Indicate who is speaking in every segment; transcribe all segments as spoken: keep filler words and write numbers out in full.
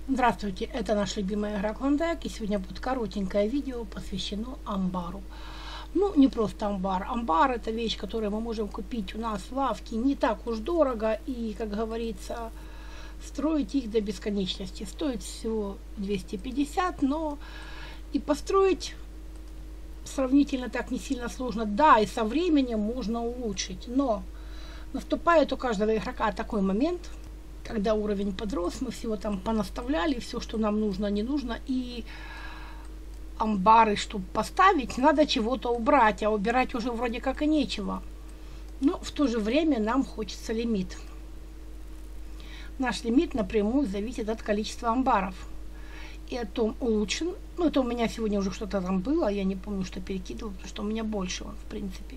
Speaker 1: Здравствуйте, это наша любимая игра Клондайк, и сегодня будет коротенькое видео, посвящено амбару. Ну, не просто амбар. Амбар — это вещь, которую мы можем купить у нас в лавке не так уж дорого, и, как говорится, строить их до бесконечности. Стоит всего двести пятьдесят, но и построить сравнительно так не сильно сложно. Да, и со временем можно улучшить, но наступает у каждого игрока такой момент, когда уровень подрос, мы всего там понаставляли, все, что нам нужно, не нужно, и амбары, чтобы поставить, надо чего-то убрать, а убирать уже вроде как и нечего. Но в то же время нам хочется лимит. Наш лимит напрямую зависит от количества амбаров и о том, улучшен. Ну, это у меня сегодня уже что-то там было, я не помню, что перекидывал, потому что у меня больше он, в принципе.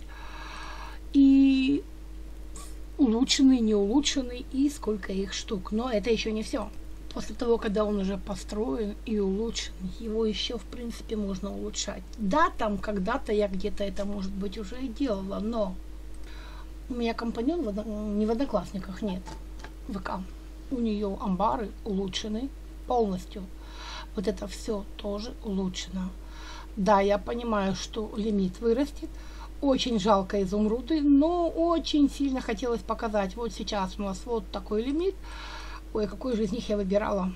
Speaker 1: И улучшенный, не улучшенный, и сколько их штук. Но это еще не все. После того, когда он уже построен и улучшен, его еще, в принципе, можно улучшать. Да, там когда-то я где-то это, может быть, уже и делала, но у меня компаньон не в Одноклассниках, нет, в ВК. У нее амбары улучшены полностью. Вот это все тоже улучшено. Да, я понимаю, что лимит вырастет. Очень жалко изумруды, но очень сильно хотелось показать. Вот сейчас у нас вот такой лимит. Ой, какой же из них я выбирала.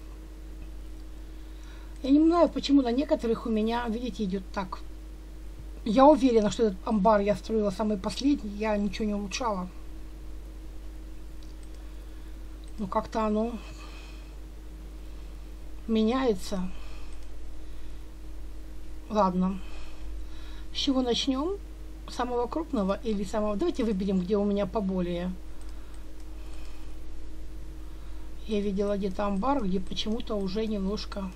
Speaker 1: Я не знаю, почему на некоторых у меня, видите, идет так. Я уверена, что этот амбар я строила самый последний, я ничего не улучшала. Но как-то оно меняется. Ладно. С чего начнем? Самого крупного или самого... Давайте выберем, где у меня поболее. Я видела где-то амбар, где почему-то уже немножко...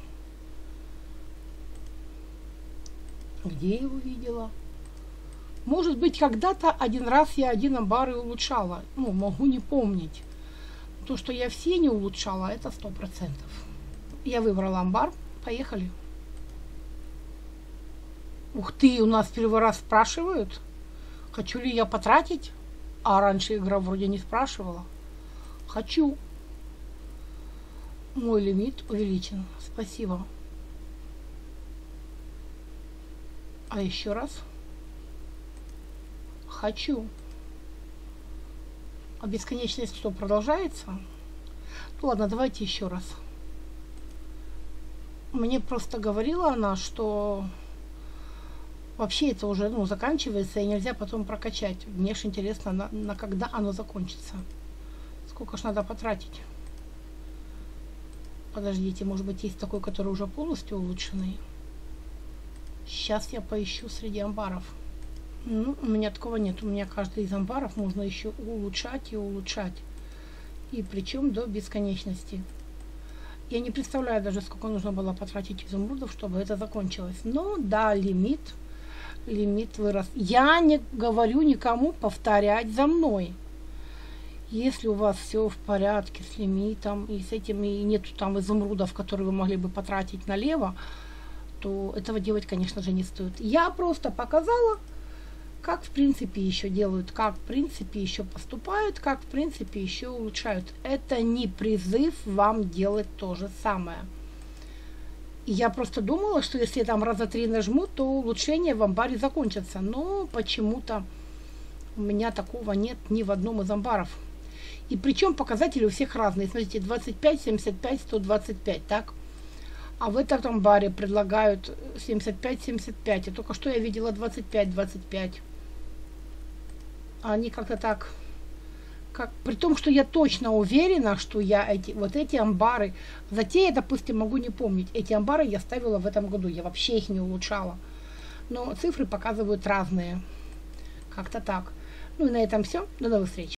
Speaker 1: Где я его видела? Может быть, когда-то один раз я один амбар и улучшала. Ну, могу не помнить. То, что я все не улучшала, это сто процентов. Я выбрала амбар. Поехали. Ух ты, у нас первый раз спрашивают, хочу ли я потратить, а раньше игра вроде не спрашивала. Хочу. Мой лимит увеличен. Спасибо. А еще раз. Хочу. А бесконечность что, продолжается? Ну ладно, давайте еще раз. Мне просто говорила она, что... Вообще это уже ну, заканчивается, и нельзя потом прокачать. Мне ж интересно, на, на когда оно закончится. Сколько ж надо потратить. Подождите, может быть, есть такой, который уже полностью улучшенный. Сейчас я поищу среди амбаров. Ну, у меня такого нет. У меня каждый из амбаров можно еще улучшать и улучшать. И причем до бесконечности. Я не представляю даже, сколько нужно было потратить изумрудов, чтобы это закончилось. Но да, лимит. Лимит вырос. Я не говорю никому повторять за мной. Если у вас все в порядке с лимитом и с этим, и нету там изумрудов, которые вы могли бы потратить налево, то этого делать, конечно же, не стоит. Я просто показала, как в принципе еще делают, как в принципе еще поступают, как в принципе еще улучшают. Это не призыв вам делать то же самое. Я просто думала, что если я там раза три нажму, то улучшения в амбаре закончатся. Но почему-то у меня такого нет ни в одном из амбаров. И причем показатели у всех разные. Смотрите, двадцать пять, семьдесят пять, сто двадцать пять, так? А в этом амбаре предлагают семьдесят пять, семьдесят пять. И только что я видела двадцать пять, двадцать пять. А они как-то так... Как, при том, что я точно уверена, что я эти, вот эти амбары, затея, допустим, могу не помнить, эти амбары я ставила в этом году, я вообще их не улучшала. Но цифры показывают разные. Как-то так. Ну и на этом все. До новых встреч.